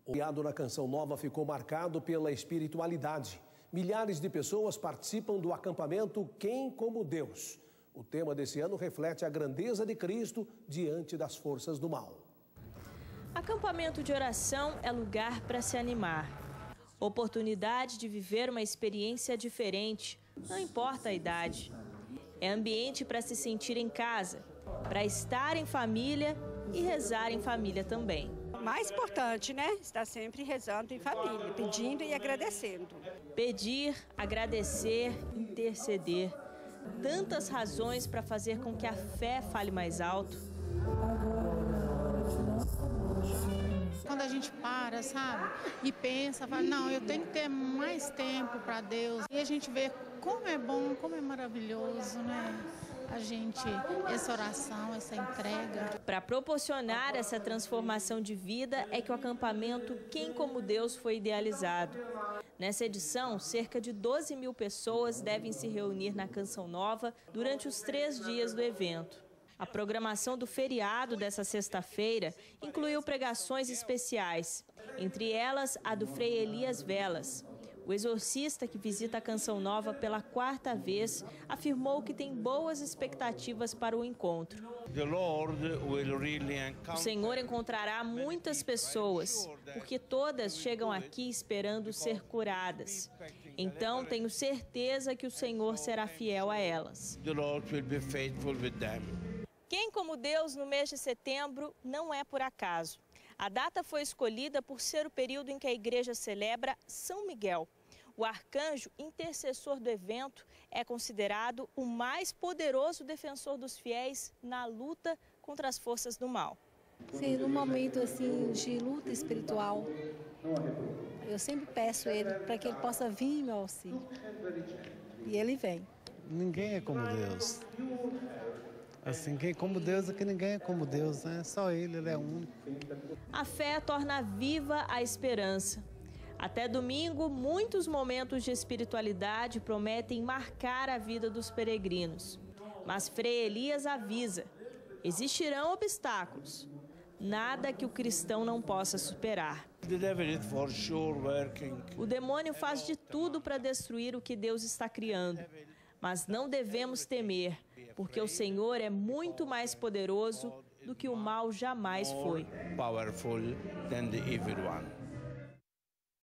O feriado na Canção Nova ficou marcado pela espiritualidade. Milhares de pessoas participam do acampamento Quem como Deus. O tema desse ano reflete a grandeza de Cristo diante das forças do mal. Acampamento de oração é lugar para se animar. Oportunidade de viver uma experiência diferente, não importa a idade. É ambiente para se sentir em casa, para estar em família e rezar em família também. Mais importante, né? Estar sempre rezando em família, pedindo e agradecendo. Pedir, agradecer, interceder. Tantas razões para fazer com que a fé fale mais alto. Quando a gente para, sabe, e pensa, fala, não, eu tenho que ter mais tempo para Deus. E a gente vê como é bom, como é maravilhoso, né? Essa oração, essa entrega. Para proporcionar essa transformação de vida é que o acampamento Quem como Deus foi idealizado. Nessa edição, cerca de 12 mil pessoas devem se reunir na Canção Nova durante os 3 dias do evento. A programação do feriado dessa sexta-feira incluiu pregações especiais, entre elas a do Frei Elias Velas. O exorcista, que visita a Canção Nova pela 4ª vez, afirmou que tem boas expectativas para o encontro. O Senhor encontrará muitas pessoas, porque todas chegam aqui esperando ser curadas. Então, tenho certeza que o Senhor será fiel a elas. Quem como Deus no mês de setembro não é por acaso. A data foi escolhida por ser o período em que a igreja celebra São Miguel. O arcanjo intercessor do evento é considerado o mais poderoso defensor dos fiéis na luta contra as forças do mal. Sim, num momento assim de luta espiritual, eu sempre peço a ele para que ele possa vir em meu auxílio. E ele vem. Ninguém é como Deus. Assim, quem como Deus é que ninguém é como Deus, né? Só ele é único. A fé torna viva a esperança. Até domingo, muitos momentos de espiritualidade prometem marcar a vida dos peregrinos. Mas Frei Elias avisa, existirão obstáculos. Nada que o cristão não possa superar. O demônio faz de tudo para destruir o que Deus está criando. Mas não devemos temer, porque o Senhor é muito mais poderoso do que o mal jamais foi.